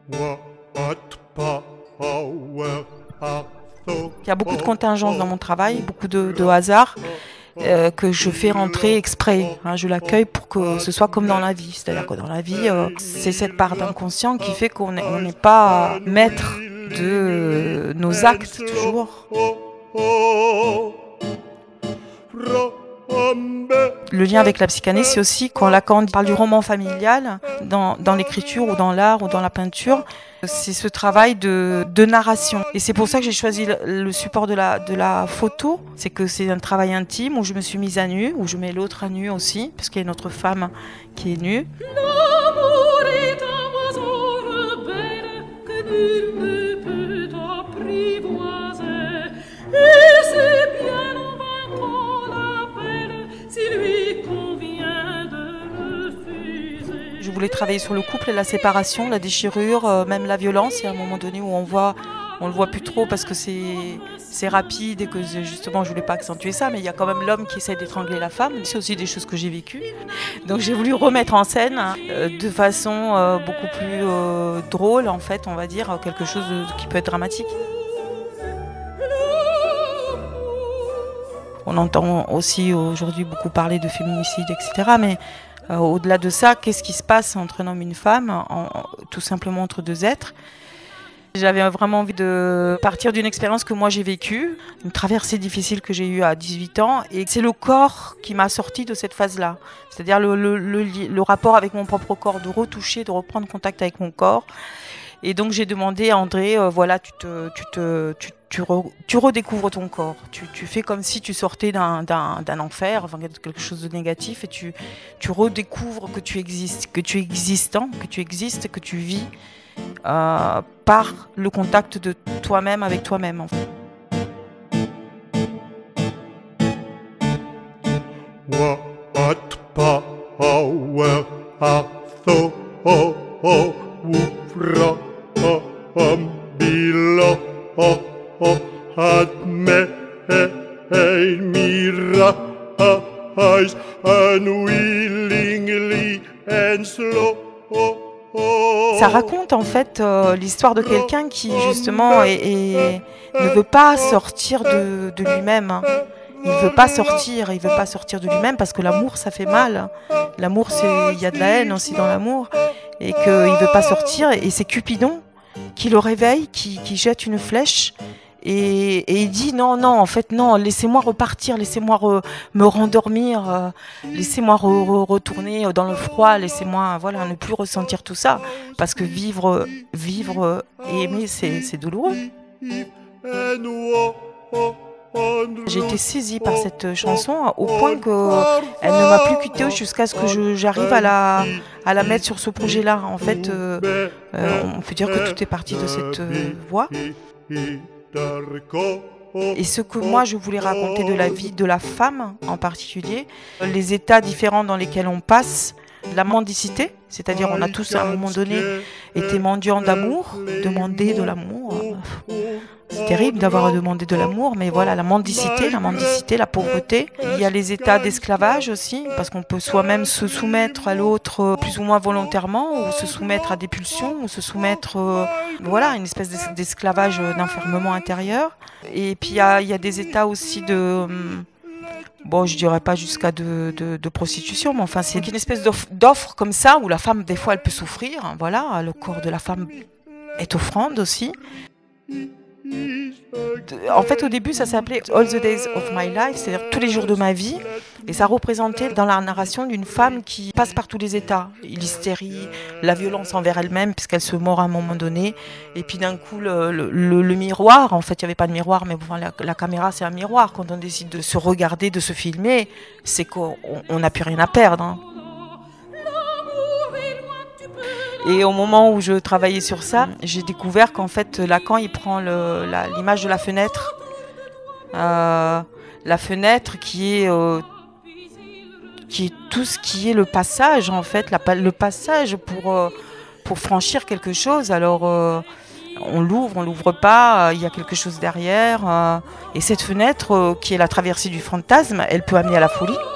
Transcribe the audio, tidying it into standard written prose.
Il y a beaucoup de contingences dans mon travail, beaucoup de hasard que je fais rentrer exprès. Hein, je l'accueille pour que ce soit comme dans la vie. C'est-à-dire que dans la vie, c'est cette part d'inconscient qui fait qu'on n'est pas maître de nos actes toujours. Le lien avec la psychanalyse, c'est aussi quand Lacan parle du roman familial, dans l'écriture ou dans l'art ou dans la peinture, c'est ce travail de narration. Et c'est pour ça que j'ai choisi le support de la photo. C'est que c'est un travail intime où je me suis mise à nu, où je mets l'autre à nu aussi, parce qu'il y a une autre femme qui est nue. L'amour est un oiseau rebelle que nul ne peut apprivoiser. Et c'est bien en vain qu'on l'appelle s'il lui convient de refuser. Je voulais travailler sur le couple et la séparation, la déchirure, même la violence. Il y a un moment donné où on le voit plus trop parce que c'est rapide et que justement je voulais pas accentuer ça, mais il y a quand même l'homme qui essaie d'étrangler la femme. C'est aussi des choses que j'ai vécues. Donc j'ai voulu remettre en scène de façon beaucoup plus drôle en fait, on va dire, quelque chose qui peut être dramatique. On entend aussi aujourd'hui beaucoup parler de féminicide, etc. Mais au-delà de ça, qu'est-ce qui se passe entre un homme et une femme, tout simplement entre deux êtres? J'avais vraiment envie de partir d'une expérience que moi j'ai vécue, une traversée difficile que j'ai eue à 18 ans. Et c'est le corps qui m'a sorti de cette phase-là. C'est-à-dire le rapport avec mon propre corps, de retoucher, de reprendre contact avec mon corps. Et donc j'ai demandé à André, voilà, tu redécouvres ton corps. Tu fais comme si tu sortais d'un enfer, enfin, quelque chose de négatif, et tu redécouvres que tu existes, que tu es existant, que tu existes, que tu vis par le contact de toi-même avec toi-même. En fait. Ça raconte en fait l'histoire de quelqu'un qui justement ne veut pas sortir de lui-même. Il veut pas sortir de lui-même parce que l'amour ça fait mal. L'amour il y a de la haine aussi dans l'amour et qu'il veut pas sortir et c'est Cupidon qui le réveille, qui jette une flèche. Et il dit non, en fait non, laissez-moi repartir, laissez-moi me rendormir, laissez-moi retourner dans le froid, laissez-moi ne plus ressentir tout ça, parce que vivre et aimer c'est douloureux. J'ai été saisie par cette chanson au point qu'elle ne m'a plus quittée jusqu'à ce que j'arrive à la mettre sur ce projet-là. En fait, on peut dire que tout est parti de cette voix. Et ce que moi je voulais raconter de la vie de la femme en particulier, les états différents dans lesquels on passe, la mendicité, c'est-à-dire on a tous à un moment donné été mendiants d'amour, demandé de l'amour. C'est terrible d'avoir demandé de l'amour, mais voilà, la mendicité, la pauvreté. Il y a les états d'esclavage aussi, parce qu'on peut soi-même se soumettre à l'autre plus ou moins volontairement, ou se soumettre à des pulsions, ou se soumettre à une espèce d'esclavage, d'enfermement intérieur. Et puis il y a des états aussi de... je dirais pas jusqu'à de prostitution, mais enfin c'est une espèce d'offre comme ça, où la femme, des fois, elle peut souffrir. Hein, voilà, le corps de la femme est offrande aussi. En fait, au début, ça s'appelait All the Days of My Life, c'est-à-dire tous les jours de ma vie. Et ça représentait dans la narration d'une femme qui passe par tous les états. L'hystérie, la violence envers elle-même, puisqu'elle se mord à un moment donné. Et puis d'un coup, le miroir. En fait, il n'y avait pas de miroir, mais bon, la caméra, c'est un miroir. Quand on décide de se regarder, de se filmer, c'est qu'on n'a plus rien à perdre. Hein. Et au moment où je travaillais sur ça, j'ai découvert qu'en fait, Lacan, il prend l'image de la fenêtre. La fenêtre qui est tout ce qui est le passage, en fait, le passage pour franchir quelque chose. Alors, on l'ouvre pas, il y a quelque chose derrière. Et cette fenêtre, qui est la traversée du fantasme, elle peut amener à la folie.